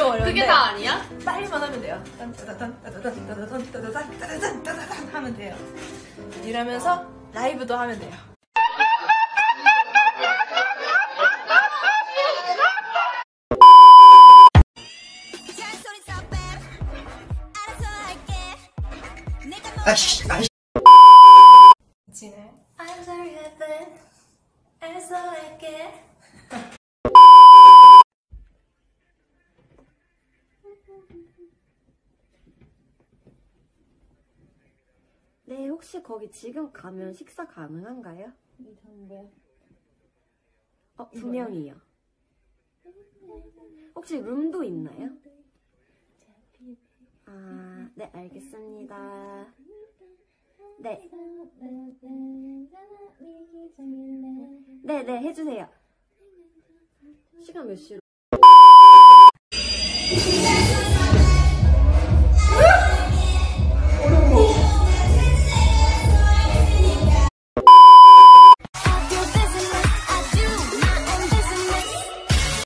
어려운데 그게 다 아니야? 빨리만 하면 돼요. 하면 돼요. 이러면서 라이브도 하면 돼요. 아이씨. 지네. I'm sorry, heaven. I'm so like it. 네, 혹시 거기 지금 가면 식사 가능한가요? 뭐야? 두 명이요. 혹시 룸도 있나요? 아, 네, 알겠습니다. 네. 네, 해주세요. 시간 몇 시로?